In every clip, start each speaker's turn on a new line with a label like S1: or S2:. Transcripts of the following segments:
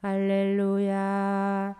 S1: 할렐루야.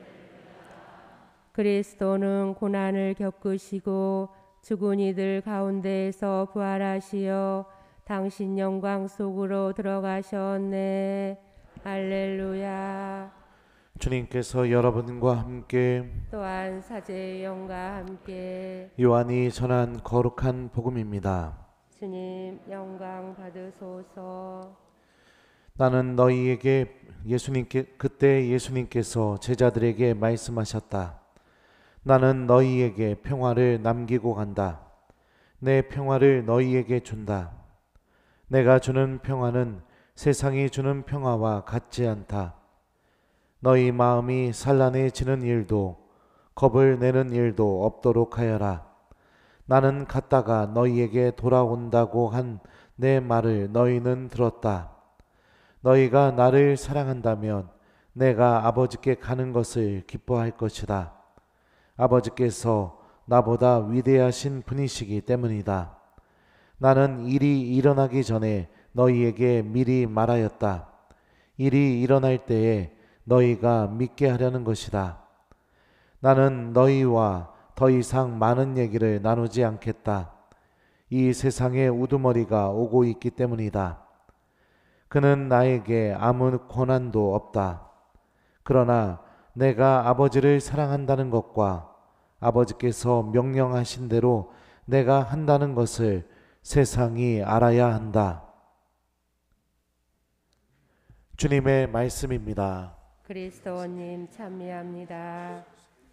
S1: 그리스도는 고난을 겪으시고 죽은 이들 가운데에서 부활하시어 당신 영광 속으로 들어가셨네. 할렐루야.
S2: 주님께서 여러분과 함께
S1: 또한 사제의 영과 함께
S2: 요한이 전한 거룩한 복음입니다.
S1: 주님 영광 받으소서.
S2: 나는 너희에게 그때 예수님께서 제자들에게 말씀하셨다. 나는 너희에게 평화를 남기고 간다. 내 평화를 너희에게 준다. 내가 주는 평화는 세상이 주는 평화와 같지 않다. 너희 마음이 산란해지는 일도 겁을 내는 일도 없도록 하여라. 나는 갔다가 너희에게 돌아온다고 한 내 말을 너희는 들었다. 너희가 나를 사랑한다면 내가 아버지께 가는 것을 기뻐할 것이다. 아버지께서 나보다 위대하신 분이시기 때문이다. 나는 일이 일어나기 전에 너희에게 미리 말하였다. 일이 일어날 때에 너희가 믿게 하려는 것이다. 나는 너희와 더 이상 많은 얘기를 나누지 않겠다. 이 세상에 우두머리가 오고 있기 때문이다. 그는 나에게 아무 권한도 없다. 그러나 내가 아버지를 사랑한다는 것과 아버지께서 명령하신 대로 내가 한다는 것을 세상이 알아야 한다. 주님의 말씀입니다.
S1: 그리스도님 찬미합니다.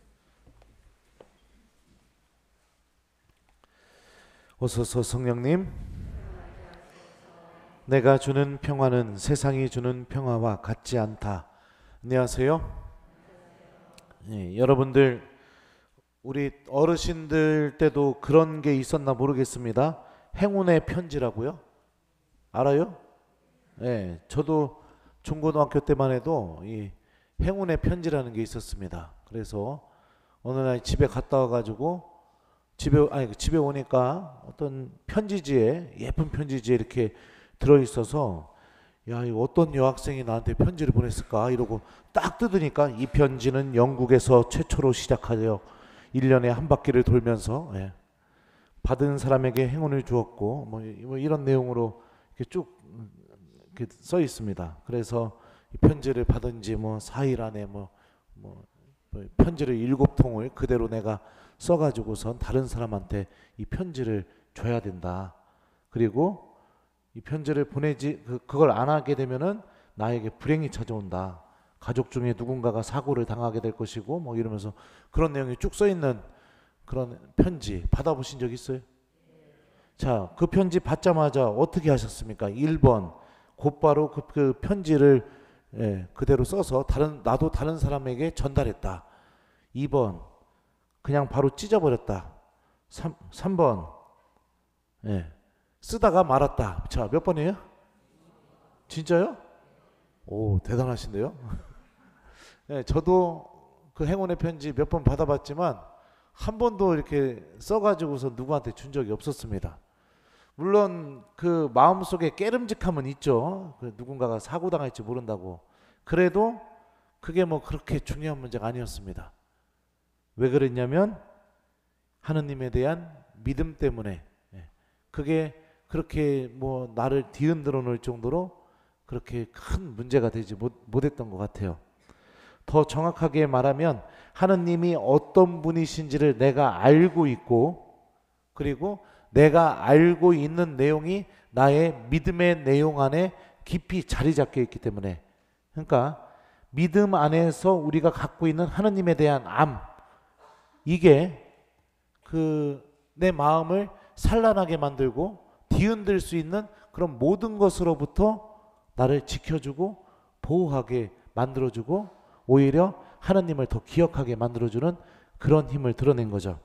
S2: 오소서 성령님, 내가 주는 평화는 세상이 주는 평화와 같지 않다. 안녕하세요. 여러분들 우리 어르신들 때도 그런 게 있었나 모르겠습니다. 행운의 편지라고요? 알아요? 네, 저도 중고등학교 때만 해도 이 행운의 편지라는 게 있었습니다. 그래서 어느 날 집에 갔다 와가지고 집에 오니까 어떤 편지지에 예쁜 편지지에 이렇게 들어있어서 야, 이거 어떤 여학생이 나한테 편지를 보냈을까 이러고 딱 뜯으니까 이 편지는 영국에서 최초로 시작하여 1년에 한 바퀴를 돌면서 받은 사람에게 행운을 주었고 뭐 이런 내용으로 이렇게 쭉 이렇게 써 있습니다. 그래서 이 편지를 받은 지 뭐 4일 안에 편지를 7통을 그대로 내가 써가지고선 다른 사람한테 이 편지를 줘야 된다. 그리고 이 편지를 그걸 안 하게 되면은 나에게 불행이 찾아온다. 가족 중에 누군가가 사고를 당하게 될 것이고 뭐 이러면서 그런 내용이 쭉 써 있는 그런 편지 받아보신 적 있어요? 자, 그 편지 받자마자 어떻게 하셨습니까? 1번 곧바로 그 편지를 그대로 써서 나도 다른 사람에게 전달했다. 2번 그냥 바로 찢어버렸다. 3번 쓰다가 말았다. 자, 몇 번이에요? 진짜요? 오, 대단하신데요? 저도 그 행운의 편지 몇 번 받아봤지만 한 번도 이렇게 써가지고서 누구한테 준 적이 없었습니다. 물론 그 마음속에 깨름직함은 있죠. 그 누군가가 사고 당할지 모른다고. 그래도 그게 뭐 그렇게 중요한 문제가 아니었습니다. 왜 그랬냐면 하느님에 대한 믿음 때문에 그게 그렇게 뭐 나를 뒤흔들어 놓을 정도로 그렇게 큰 문제가 되지 못했던 것 같아요. 더 정확하게 말하면 하느님이 어떤 분이신지를 내가 알고 있고 그리고 내가 알고 있는 내용이 나의 믿음의 내용 안에 깊이 자리 잡혀 있기 때문에 그러니까 믿음 안에서 우리가 갖고 있는 하느님에 대한 이게 내 마음을 산란하게 만들고 뒤흔들 수 있는 그런 모든 것으로부터 나를 지켜주고 보호하게 만들어주고 오히려 하나님을 더 기억하게 만들어주는 그런 힘을 드러낸 거죠.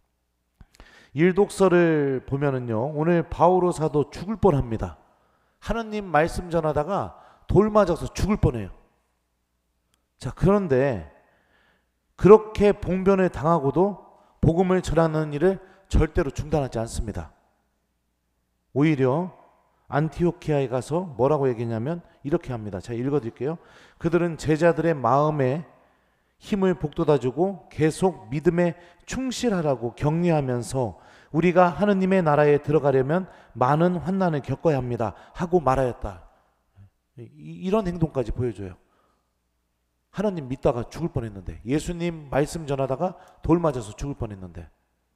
S2: 일독서를 보면은요, 오늘 바오로 사도 죽을 뻔합니다. 하나님 말씀 전하다가 돌 맞아서 죽을 뻔해요. 자, 그런데 그렇게 봉변을 당하고도 복음을 전하는 일을 절대로 중단하지 않습니다. 오히려 안티오키아에 가서 뭐라고 얘기했냐면 이렇게 합니다. 제가 읽어드릴게요. 그들은 제자들의 마음에 힘을 북돋아주고 계속 믿음에 충실하라고 격려하면서 우리가 하느님의 나라에 들어가려면 많은 환난을 겪어야 합니다 하고 말하였다. 이런 행동까지 보여줘요. 하나님 믿다가 죽을 뻔했는데, 예수님 말씀 전하다가 돌 맞아서 죽을 뻔했는데,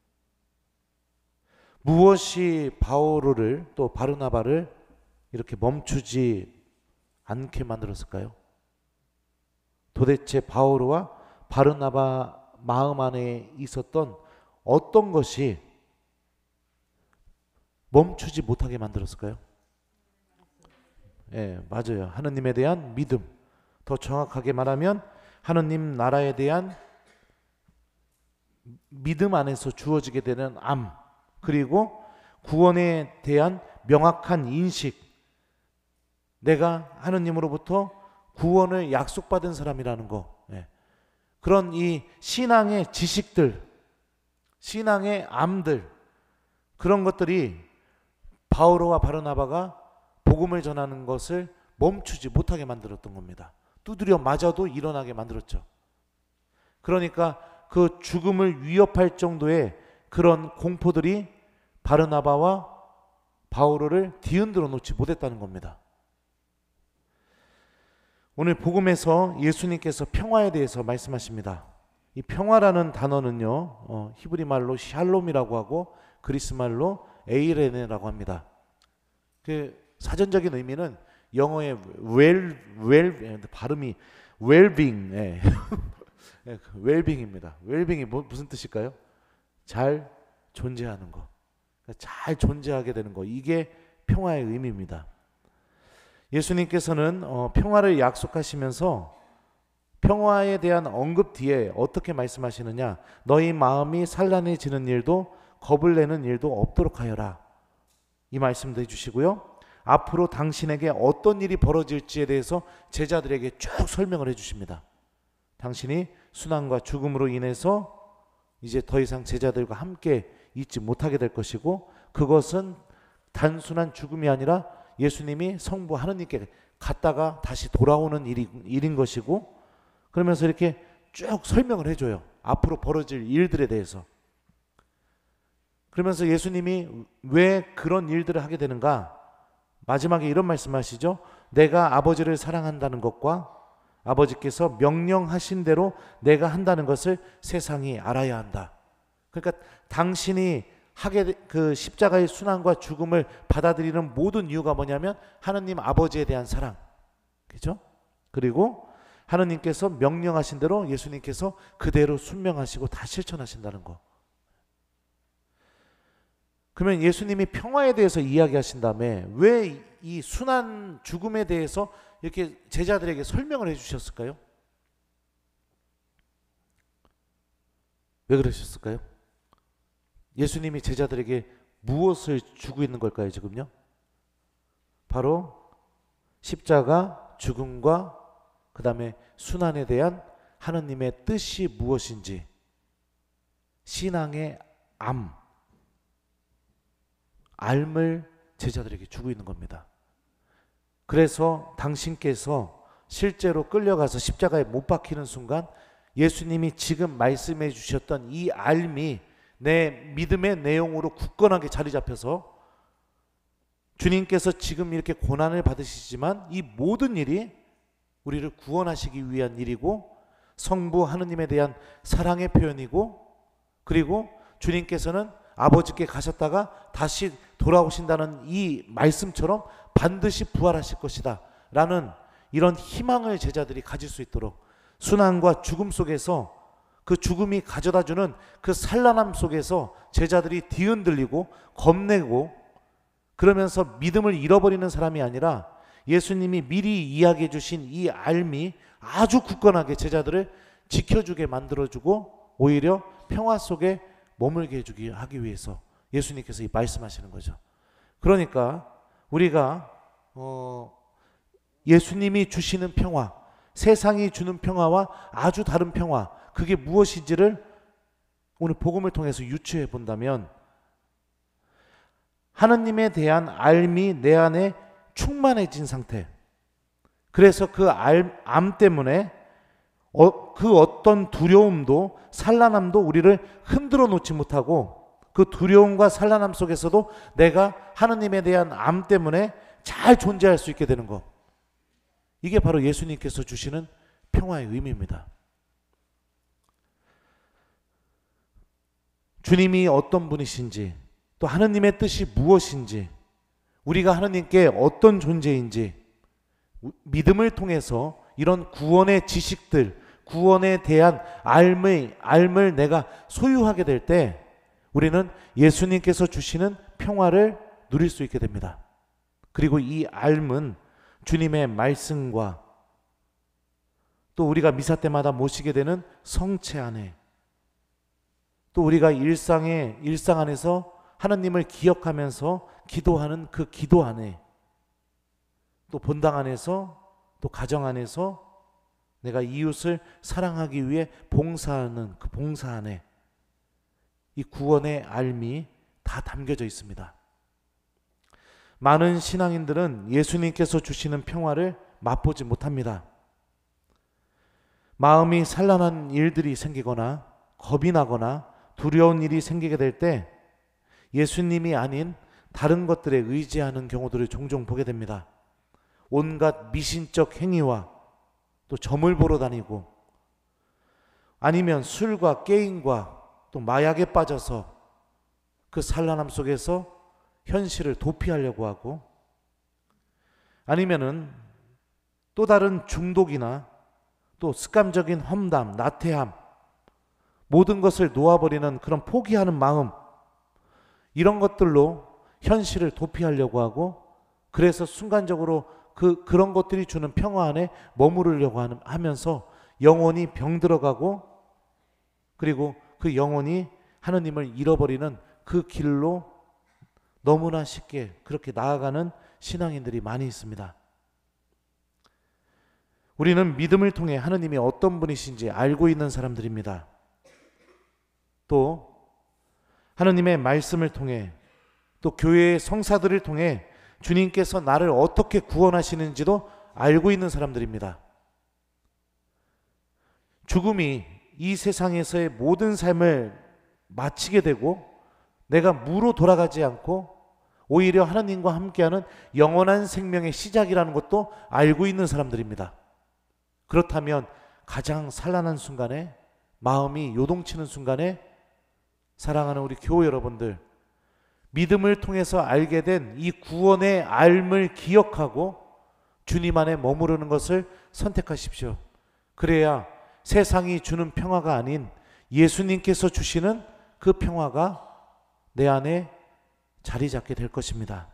S2: 무엇이 바오로를 또 바르나바를 이렇게 멈추지 않게 만들었을까요? 도대체 바오로와 바르나바 마음 안에 있었던 어떤 것이 멈추지 못하게 만들었을까요? 예, 맞아요. 하느님에 대한 믿음. 더 정확하게 말하면 하느님 나라에 대한 믿음 안에서 주어지게 되는 암, 그리고 구원에 대한 명확한 인식. 내가 하느님으로부터 구원을 약속받은 사람이라는 거. 예. 그런 이 신앙의 지식들, 신앙의 암들, 그런 것들이 바오로와 바르나바가 복음을 전하는 것을 멈추지 못하게 만들었던 겁니다. 두드려 맞아도 일어나게 만들었죠. 그러니까 그 죽음을 위협할 정도의 그런 공포들이 바르나바와 바오로를 뒤흔들어 놓지 못했다는 겁니다. 오늘 복음에서 예수님께서 평화에 대해서 말씀하십니다. 이 평화라는 단어는요, 히브리 말로 샬롬이라고 하고 그리스 말로 에이레네라고 합니다. 그 사전적인 의미는 영어의 발음이 웰빙, 예. 웰빙입니다. 웰빙이 무슨 뜻일까요? 잘 존재하는 거, 잘 존재하게 되는 거, 이게 평화의 의미입니다. 예수님께서는 평화를 약속하시면서 평화에 대한 언급 뒤에 어떻게 말씀하시느냐, 너희 마음이 산란해지는 일도 겁을 내는 일도 없도록 하여라, 이 말씀도 해주시고요. 앞으로 당신에게 어떤 일이 벌어질지에 대해서 제자들에게 쭉 설명을 해주십니다. 당신이 순환과 죽음으로 인해서 이제 더 이상 제자들과 함께 있지 못하게 될 것이고, 그것은 단순한 죽음이 아니라 예수님이 성부 하느님께 갔다가 다시 돌아오는 일인 것이고, 그러면서 이렇게 쭉 설명을 해줘요. 앞으로 벌어질 일들에 대해서. 그러면서 예수님이 왜 그런 일들을 하게 되는가, 마지막에 이런 말씀하시죠. 내가 아버지를 사랑한다는 것과 아버지께서 명령하신 대로 내가 한다는 것을 세상이 알아야 한다. 그러니까 당신이 하게 그 십자가의 순환과 죽음을 받아들이는 모든 이유가 뭐냐면 하느님 아버지에 대한 사랑, 그죠? 그리고 하느님께서 명령하신 대로 예수님께서 그대로 순명하시고 다 실천하신다는 거. 그러면 예수님이 평화에 대해서 이야기하신 다음에 왜 이 순환 죽음에 대해서 이렇게 제자들에게 설명을 해주셨을까요? 왜 그러셨을까요? 예수님이 제자들에게 무엇을 주고 있는 걸까요, 지금요? 바로 십자가, 죽음과 그 다음에 순환에 대한 하느님의 뜻이 무엇인지, 신앙의 알을 제자들에게 주고 있는 겁니다. 그래서 당신께서 실제로 끌려가서 십자가에 못 박히는 순간 예수님이 지금 말씀해 주셨던 이 알미 내 믿음의 내용으로 굳건하게 자리 잡혀서 주님께서 지금 이렇게 고난을 받으시지만 이 모든 일이 우리를 구원하시기 위한 일이고 성부 하느님에 대한 사랑의 표현이고, 그리고 주님께서는 아버지께 가셨다가 다시 돌아오신다는 이 말씀처럼 반드시 부활하실 것이다 라는 이런 희망을 제자들이 가질 수 있도록, 순환과 죽음 속에서 그 죽음이 가져다주는 그 산란함 속에서 제자들이 뒤흔들리고 겁내고 그러면서 믿음을 잃어버리는 사람이 아니라 예수님이 미리 이야기해 주신 이 알미 아주 굳건하게 제자들을 지켜주게 만들어주고 오히려 평화 속에 머물게 해주기 하기 위해서 예수님께서 이 말씀하시는 거죠. 그러니까 우리가 예수님이 주시는 평화, 세상이 주는 평화와 아주 다른 평화, 그게 무엇인지를 오늘 복음을 통해서 유추해 본다면 하느님에 대한 알미 내 안에 충만해진 상태. 그래서 그 암 때문에 그 어떤 두려움도 산란함도 우리를 흔들어 놓지 못하고, 그 두려움과 산란함 속에서도 내가 하느님에 대한 암 때문에 잘 존재할 수 있게 되는 것. 이게 바로 예수님께서 주시는 평화의 의미입니다. 주님이 어떤 분이신지, 또 하느님의 뜻이 무엇인지, 우리가 하느님께 어떤 존재인지 믿음을 통해서 이런 구원의 지식들, 구원에 대한 알을 내가 소유하게 될 때 우리는 예수님께서 주시는 평화를 누릴 수 있게 됩니다. 그리고 이 알은 주님의 말씀과 또 우리가 미사 때마다 모시게 되는 성체 안에, 또 우리가 일상 안에서 하나님을 기억하면서 기도하는 그 기도 안에, 또 본당 안에서, 또 가정 안에서 내가 이웃을 사랑하기 위해 봉사하는 그 봉사 안에 이 구원의 알미 다 담겨져 있습니다. 많은 신앙인들은 예수님께서 주시는 평화를 맛보지 못합니다. 마음이 산란한 일들이 생기거나 겁이 나거나 두려운 일이 생기게 될 때 예수님이 아닌 다른 것들에 의지하는 경우들을 종종 보게 됩니다. 온갖 미신적 행위와 또 점을 보러 다니고, 아니면 술과 게임과 또 마약에 빠져서 그 산란함 속에서 현실을 도피하려고 하고, 아니면은 또 다른 중독이나 또 습관적인 험담, 나태함, 모든 것을 놓아버리는 그런 포기하는 마음, 이런 것들로 현실을 도피하려고 하고, 그래서 순간적으로 그런 것들이 주는 평화 안에 머무르려고 하면서 영혼이 병들어가고, 그리고 그 영혼이 하느님을 잃어버리는 그 길로 너무나 쉽게 그렇게 나아가는 신앙인들이 많이 있습니다. 우리는 믿음을 통해 하느님이 어떤 분이신지 알고 있는 사람들입니다. 또 하느님의 말씀을 통해, 또 교회의 성사들을 통해 주님께서 나를 어떻게 구원하시는지도 알고 있는 사람들입니다. 죽음이 이 세상에서의 모든 삶을 마치게 되고 내가 무로 돌아가지 않고 오히려 하나님과 함께하는 영원한 생명의 시작이라는 것도 알고 있는 사람들입니다. 그렇다면 가장 산란한 순간에, 마음이 요동치는 순간에 사랑하는 우리 교회 여러분들, 믿음을 통해서 알게 된 이 구원의 알을 기억하고 주님 안에 머무르는 것을 선택하십시오. 그래야 세상이 주는 평화가 아닌 예수님께서 주시는 그 평화가 내 안에 자리 잡게 될 것입니다.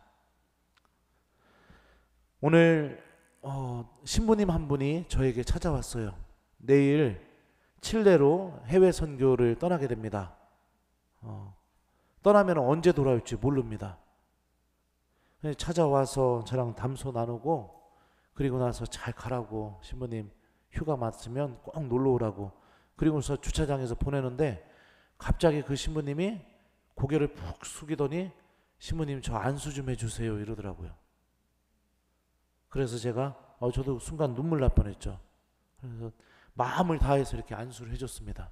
S2: 오늘 신부님 한 분이 저에게 찾아왔어요. 내일 칠레로 해외 선교를 떠나게 됩니다. 떠나면 언제 돌아올지 모릅니다. 찾아와서 저랑 담소 나누고, 그리고 나서 잘 가라고, 신부님 휴가 맞으면 꼭 놀러 오라고, 그리고서 주차장에서 보내는데 갑자기 그 신부님이 고개를 푹 숙이더니 신부님 저 안수 좀 해주세요 이러더라고요. 그래서 제가 저도 순간 눈물 날 뻔했죠. 그래서 마음을 다해서 이렇게 안수를 해줬습니다.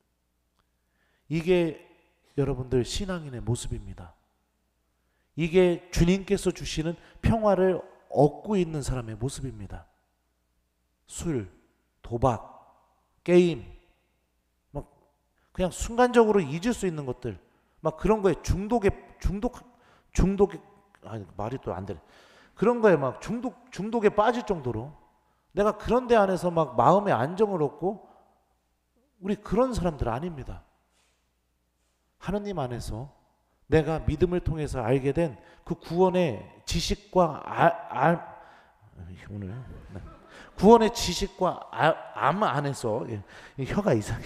S2: 이게 여러분들 신앙인의 모습입니다. 이게 주님께서 주시는 평화를 얻고 있는 사람의 모습입니다. 술, 도박, 게임, 막 그냥 순간적으로 잊을 수 있는 것들, 막 그런 거에 중독에 아니 말이 또 안 되네. 그런 거에 막 중독에 빠질 정도로 내가 그런 데 안에서 막 마음의 안정을 얻고, 우리 그런 사람들 아닙니다. 하느님 안에서 내가 믿음을 통해서 알게 된 그 구원의 지식과 구원의 지식과 암 안에서, 혀가 이상해.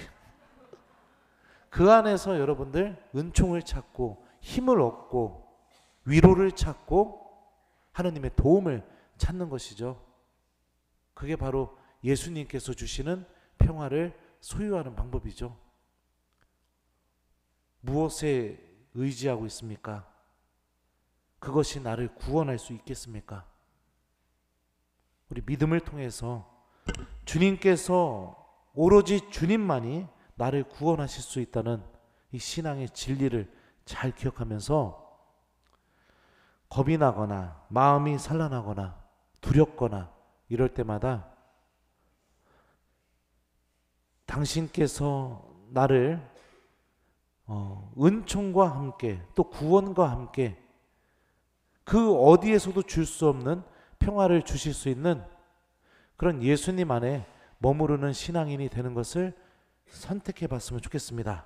S2: 그 안에서 여러분들 은총을 찾고 힘을 얻고 위로를 찾고 하느님의 도움을 찾는 것이죠. 그게 바로 예수님께서 주시는 평화를 소유하는 방법이죠. 무엇에 의지하고 있습니까? 그것이 나를 구원할 수 있겠습니까? 우리 믿음을 통해서 주님께서 오로지 주님만이 나를 구원하실 수 있다는 이 신앙의 진리를 잘 기억하면서 겁이 나거나 마음이 산란하거나 두렵거나 이럴 때마다 당신께서 나를 은총과 함께 또 구원과 함께 그 어디에서도 줄 수 없는 평화를 주실 수 있는 그런 예수님 안에 머무르는 신앙인이 되는 것을 선택해 봤으면 좋겠습니다.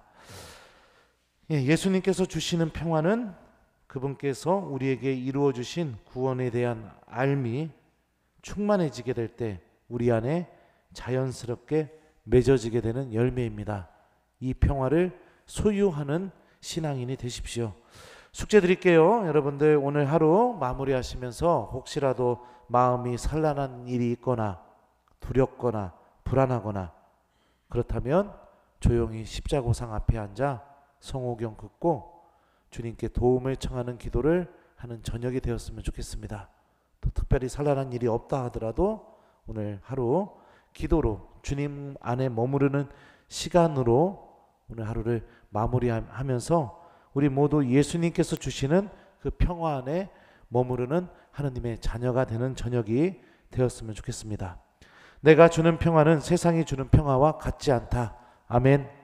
S2: 예수님께서 주시는 평화는 그분께서 우리에게 이루어 주신 구원에 대한 알미 충만해지게 될 때 우리 안에 자연스럽게 맺어지게 되는 열매입니다. 이 평화를 소유하는 신앙인이 되십시오. 숙제 드릴게요. 여러분들 오늘 하루 마무리하시면서 혹시라도 마음이 산란한 일이 있거나 두렵거나 불안하거나 그렇다면 조용히 십자고상 앞에 앉아 성호경 긋고 주님께 도움을 청하는 기도를 하는 저녁이 되었으면 좋겠습니다. 또 특별히 산란한 일이 없다 하더라도 오늘 하루 기도로 주님 안에 머무르는 시간으로 오늘 하루를 마무리하면서 우리 모두 예수님께서 주시는 그 평화 안에 머무르는 하느님의 자녀가 되는 저녁이 되었으면 좋겠습니다. 내가 주는 평화는 세상이 주는 평화와 같지 않다. 아멘.